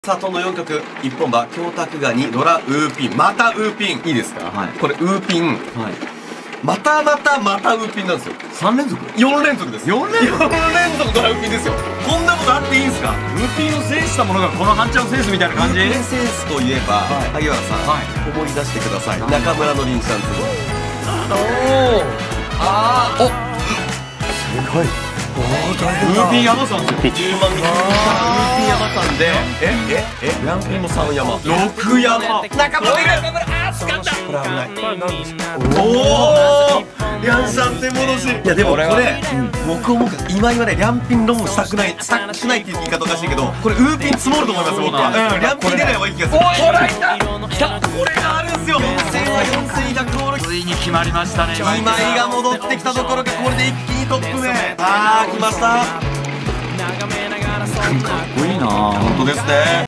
里の4曲1本馬京卓ガニドラウーピン、またウーピンいいですか。はい、これウーピン、はい、またウーピンなんですよ。3連続4連続です。4連続ドラウーピンですよ。こんなことあっていいんですか。 ウーピンを制したものがこの半チャンセンスみたいな感じ。 ウーピンセンスといえば、萩原さん、思い出してください。中村のりんちゃんズボン。正解。 ウーピン山さんですよ。 10万人からウーピン山さんで、ランピンも3山、6山。中村いる。これ危ない。おお、リャンさん手戻し。いやでもこれ、僕思うから今ね、リャンピンロンしたくないっていう言い方おかしいけど、これウーピン積もると思います僕は。リャンピン出ない方がいい気がする。これがあるんですよ。4000は4100ゴール。 ついに決まりましたね。 今井が戻ってきたところがこれで一気にトップへ。来ました。 かっこいいな。 本当ですね。